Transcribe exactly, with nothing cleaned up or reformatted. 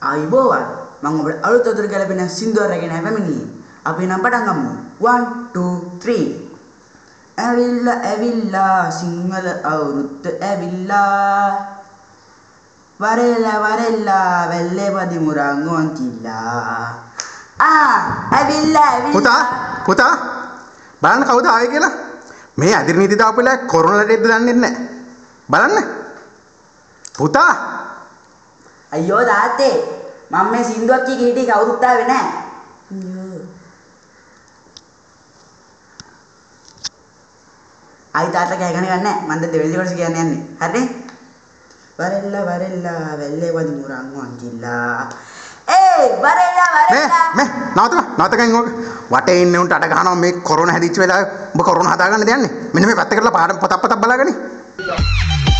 ආයිබෝවන් මම ඔබට අලුත් අතර ගැලපෙන සින්දුවක් රැගෙන පැමිණියේ. අපි නම් පටන් ගමු. one two three ඇවිල්ලා ඇවිල්ලා සිංහල අවුරුද්ද ඇවිල්ලා වරෙල්ලා වරෙල්ලා වැල්ලේ පදි මුරන් ඔන්තිලා ආ ඇවිල්ලා ඇවිල්ලා පුතා පුතා බලන්න කවුද ආවේ කියලා මේ අදිරි නීති දාපුලා කොරෝනා ලෙඩ දන්නේ නැහැ බලන්න පුතා අයියෝ තාත්තේ මම මේ සින්දුවක් කිය කීටි කවුරුත් ආවේ නැහැ ආයි තාත්තා කෑ ගන්න නැහැ මම දැන් දෙවෙනි කොටස කියන්න යන්නේ හරිනේ වරෙල්ලා වරෙල්ලා වැල්ලේ වදි මුරන් වන්කිලා ඒ වරෙල්ලා වරෙල්ලා මේ මේ නවතම නවතකන් ඕක වටේ ඉන්නේ උන්ට අට ගහනවා මේ කොරෝනා හැදිච්ච වෙලාවේ උඹ කොරෝනා හදාගන්න දෙන්නේ මෙන්න මේ පැත්තකටලා පාඩම් පොතක් පොතක් බලාගනි